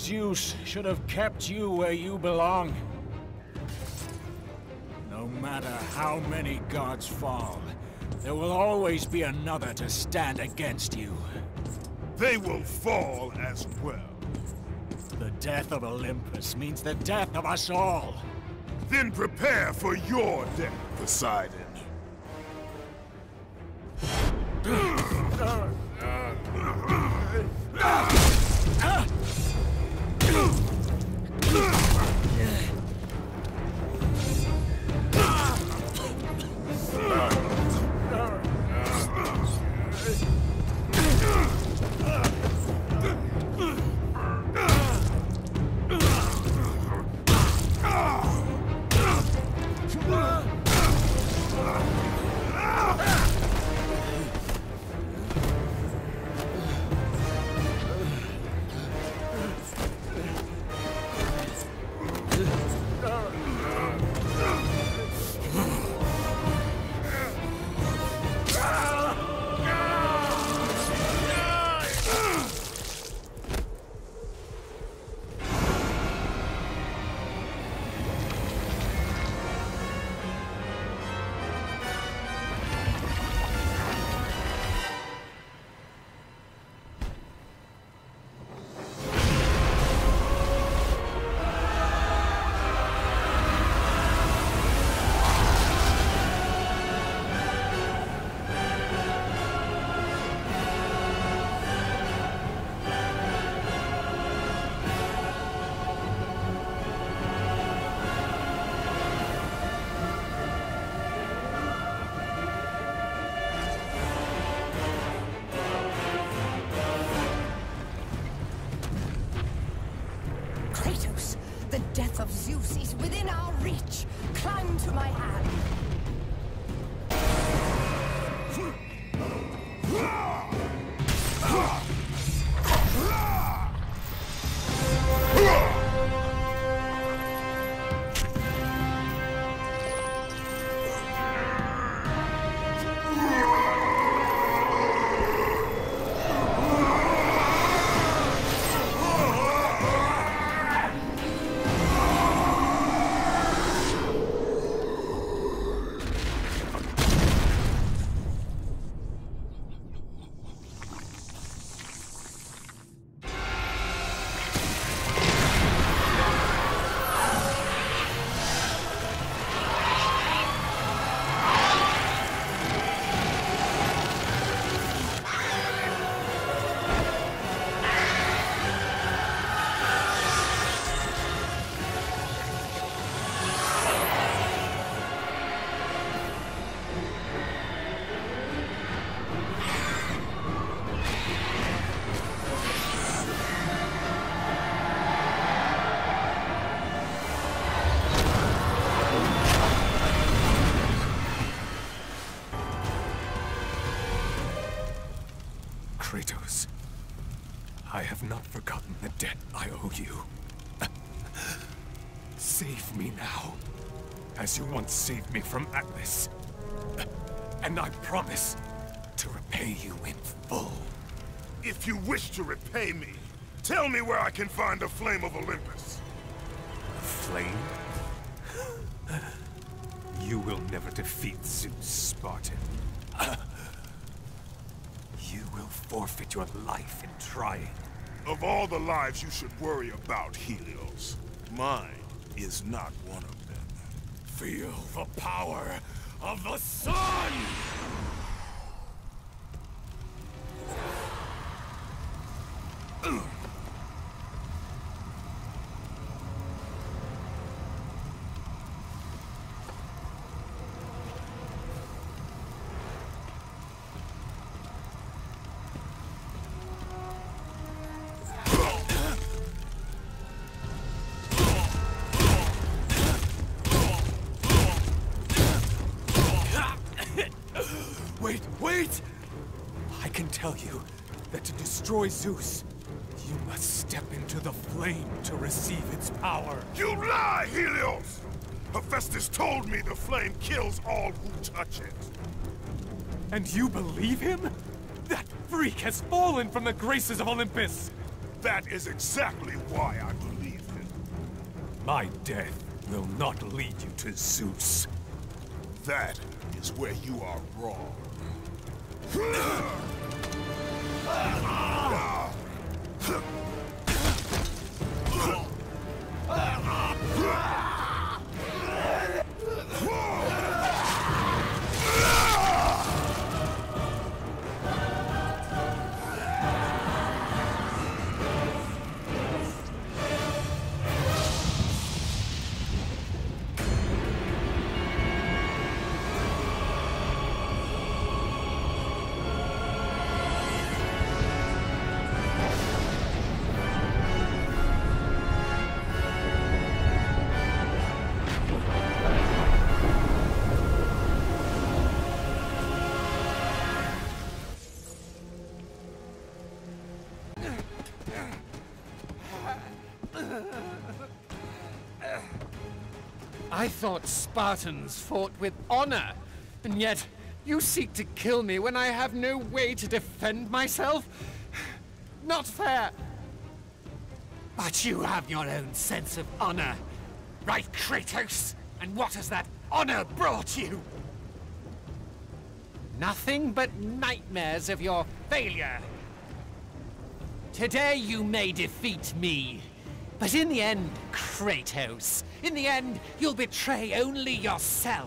Zeus should have kept you where you belong. No matter how many gods fall, there will always be another to stand against you. They will fall as well. The death of Olympus means the death of us all. Then prepare for your death, Poseidon. The death of Zeus is within our reach. Climb to my hand. Kratos, I have not forgotten the debt I owe you. Save me now, as you once saved me from Atlas. And I promise to repay you in full. If you wish to repay me, tell me where I can find the Flame of Olympus. Flame? You will never defeat Zeus, Spartan. You will forfeit your life in trying. Of all the lives you should worry about, Helios, mine is not one of them. Feel the power of the sun! Wait! I can tell you that to destroy Zeus, you must step into the flame to receive its power. You lie, Helios! Hephaestus told me the flame kills all who touch it. And you believe him? That freak has fallen from the graces of Olympus! That is exactly why I believe him. My death will not lead you to Zeus. That is where you are wrong. I thought Spartans fought with honor, and yet you seek to kill me when I have no way to defend myself? Not fair. But you have your own sense of honor, right, Kratos? And what has that honor brought you? Nothing but nightmares of your failure. Today you may defeat me, but in the end, Kratos, in the end, you'll betray only yourself.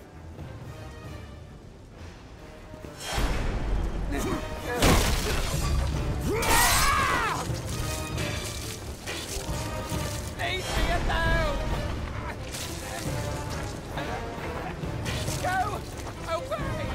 Leave me alone! Go away!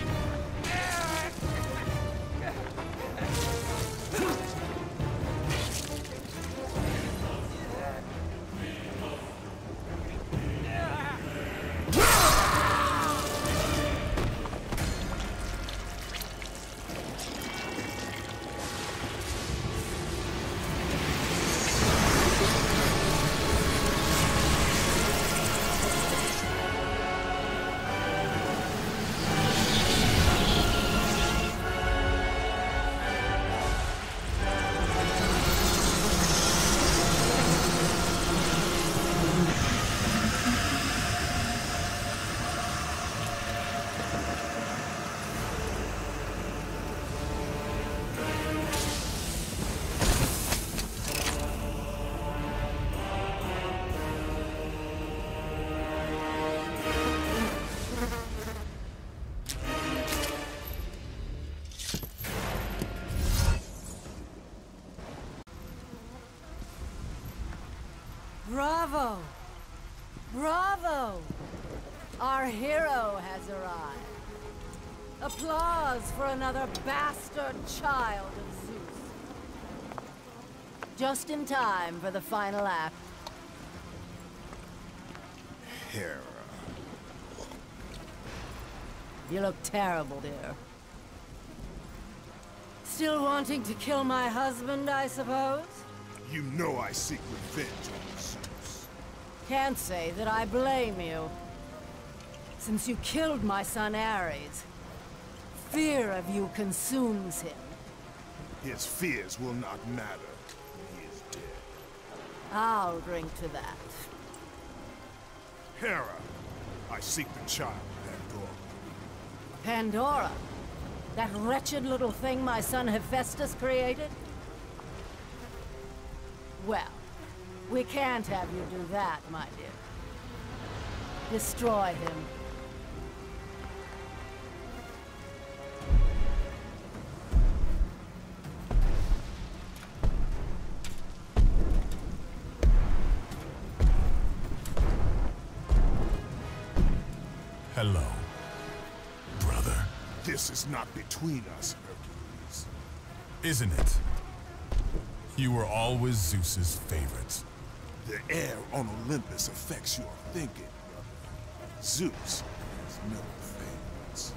Bravo! Bravo! Our hero has arrived. Applause for another bastard child of Zeus. Just in time for the final act. Hera. You look terrible, dear. Still wanting to kill my husband, I suppose? You know I seek revenge on Zeus. Can't say that I blame you. Since you killed my son Ares, fear of you consumes him. His fears will not matter when he is dead. I'll drink to that. Hera, I seek the child, Pandora. Pandora? That wretched little thing my son Hephaestus created? Well, we can't have you do that, my dear. Destroy him. Hello, brother. This is not between us, Hercules. Isn't it? You were always Zeus's favorite. The air on Olympus affects your thinking, brother. Zeus has no favorites.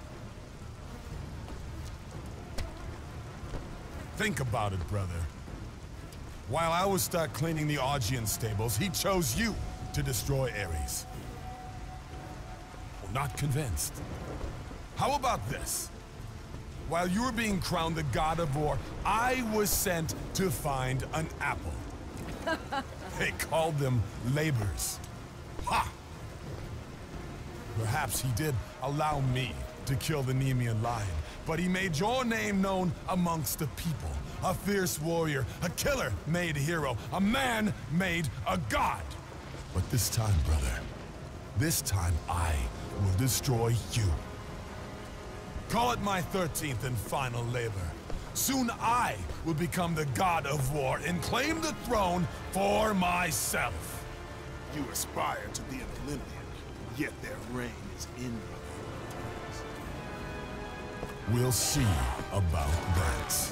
Think about it, brother. While I was stuck cleaning the Augean stables, he chose you to destroy Ares. Well, not convinced. How about this? While you were being crowned the god of war, I was sent to find an apple. They called them labors. Ha! Perhaps he did allow me to kill the Nemean lion, but he made your name known amongst the people. A fierce warrior, a killer made hero, a man made a god. But this time, brother, this time I will destroy you. Call it my 13th and final labor. Soon I will become the god of war and claim the throne for myself. You aspire to be an Olympian, yet their reign is ending. We'll see about that.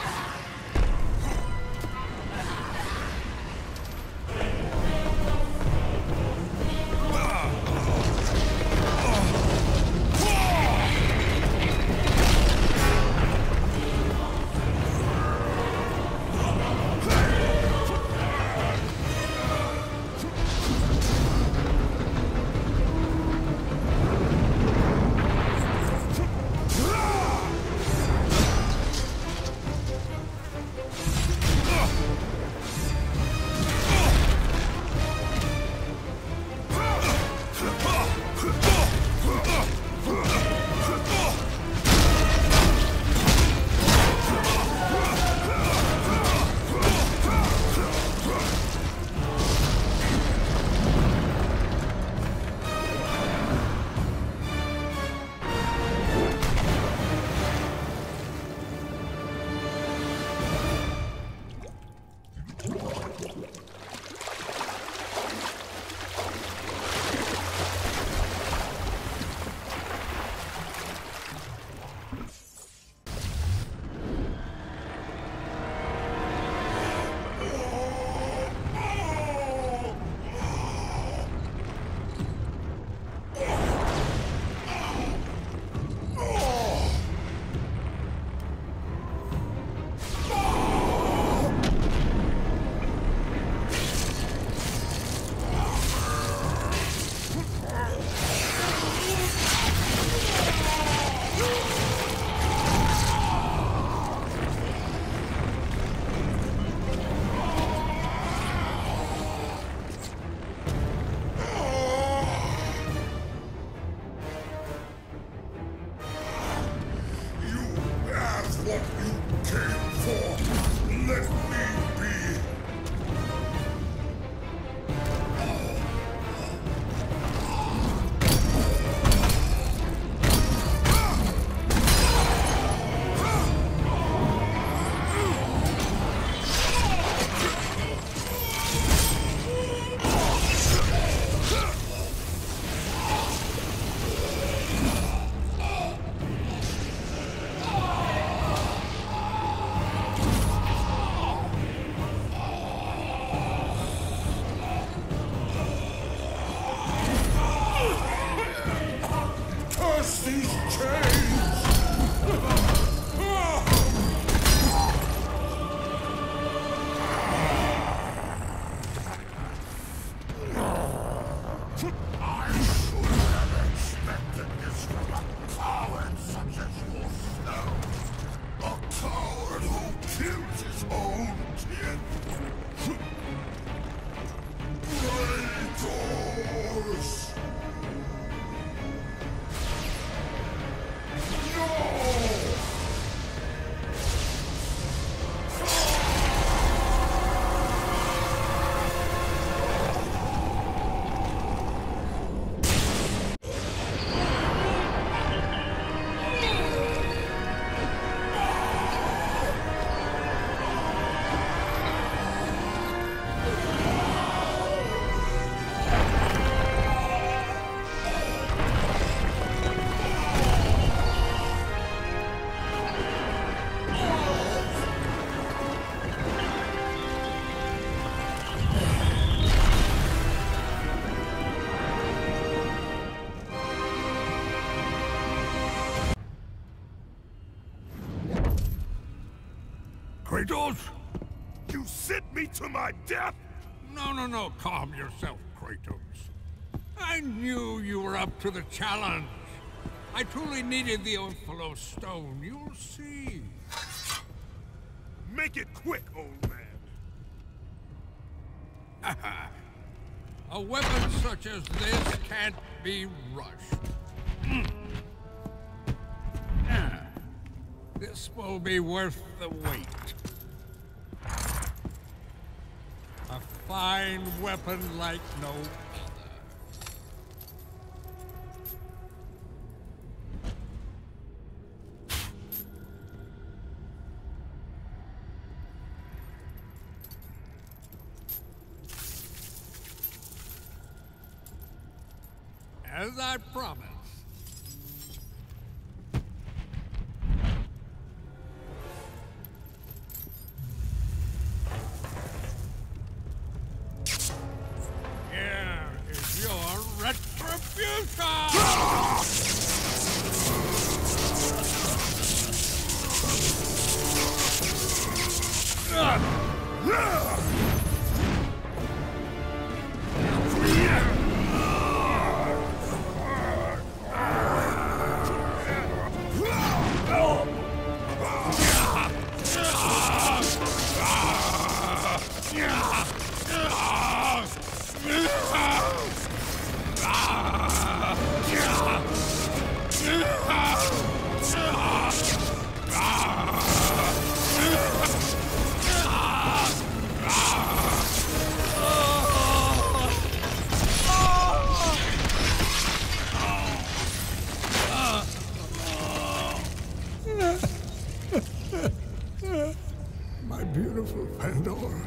Kratos? You sent me to my death? No, calm yourself, Kratos. I knew you were up to the challenge. I truly needed the Ophalo stone, you'll see. Make it quick, old man. A weapon such as this can't be rushed. This will be worth the wait. A fine weapon like no other. As I promised. Here is your retribution! My beautiful Pandora.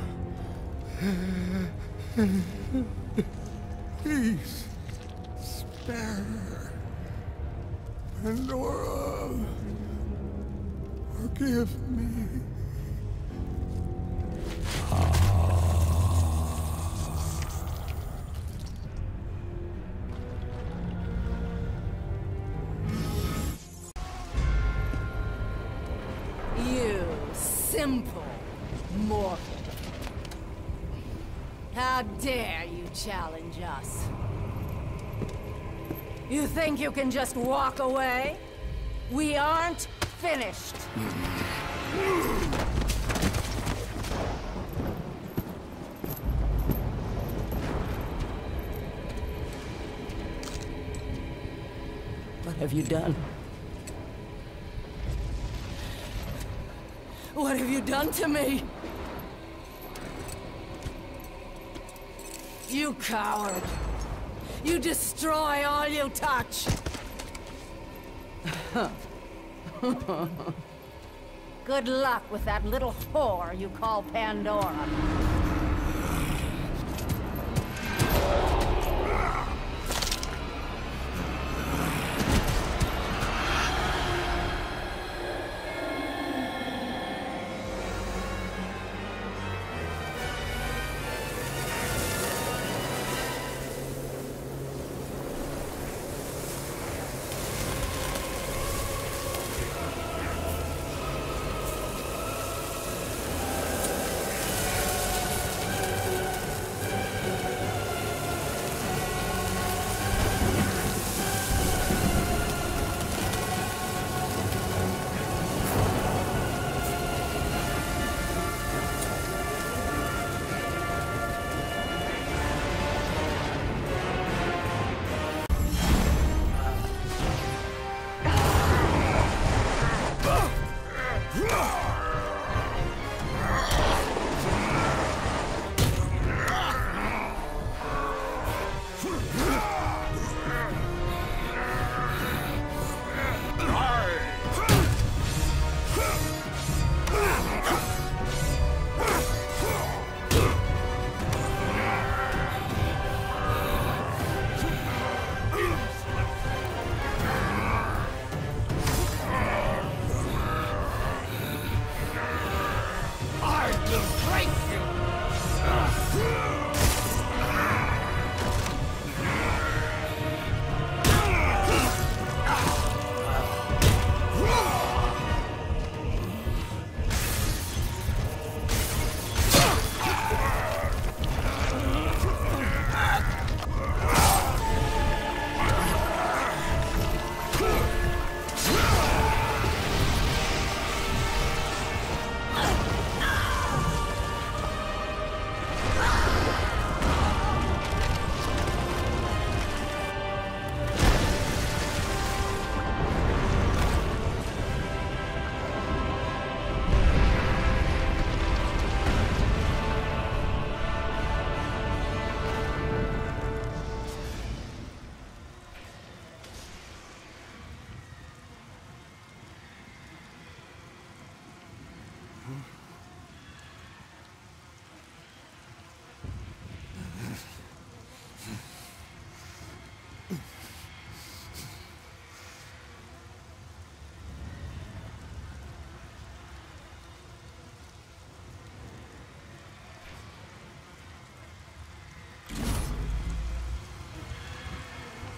Please, spare her. Pandora, forgive me. You simple mortal. How dare you challenge us? You think you can just walk away? We aren't finished. What have you done? What have you done to me? You coward! You destroy all you touch! Good luck with that little whore you call Pandora.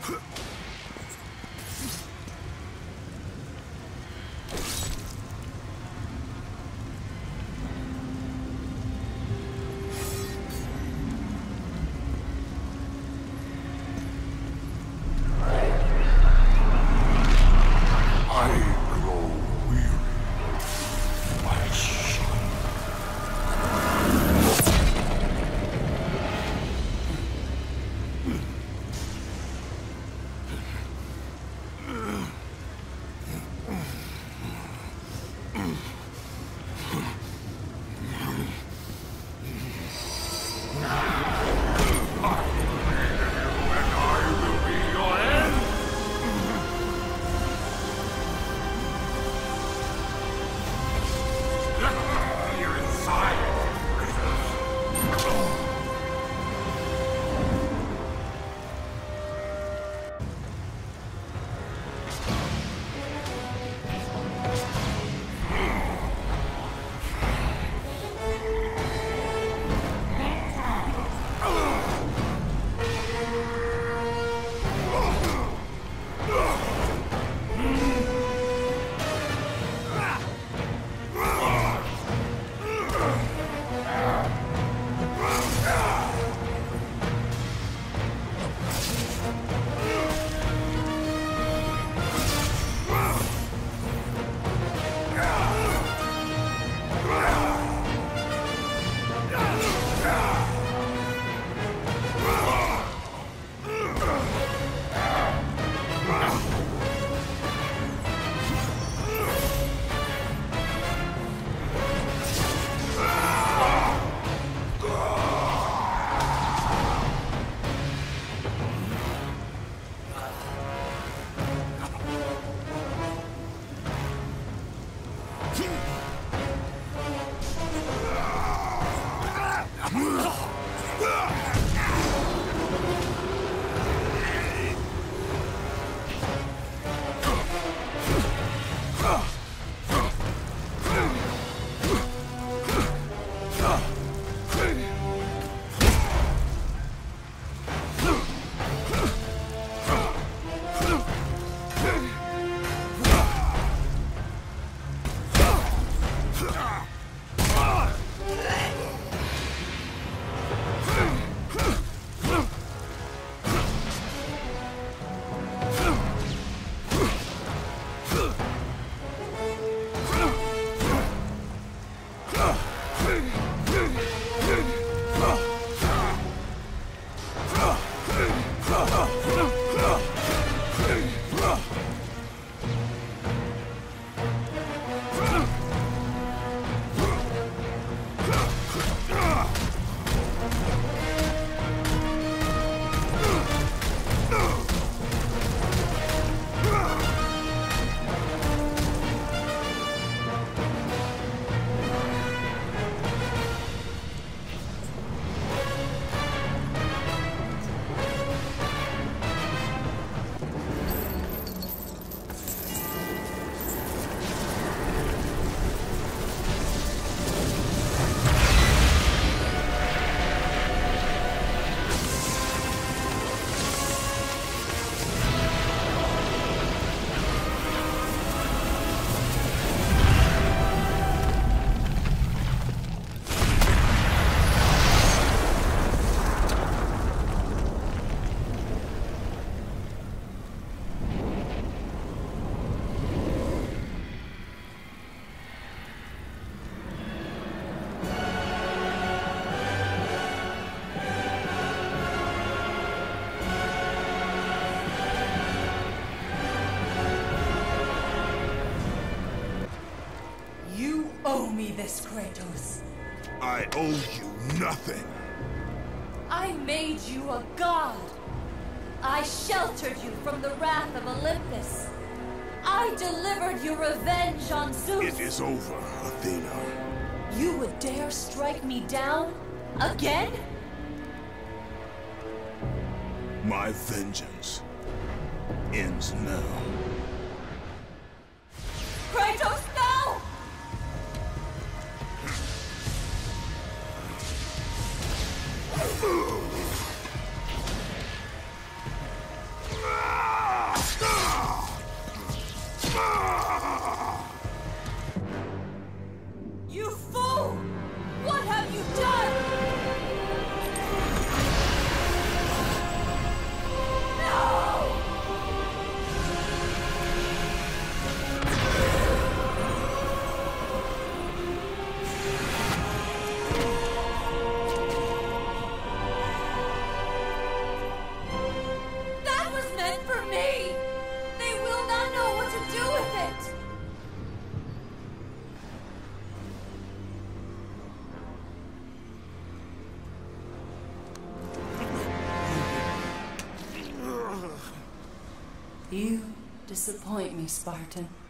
owe me this, Kratos. I owe you nothing. I made you a god. I sheltered you from the wrath of Olympus. I delivered you revenge on Zeus. It is over, Athena. You would dare strike me down? Again? My vengeance ends now. Kratos, no! You disappoint me, Spartan.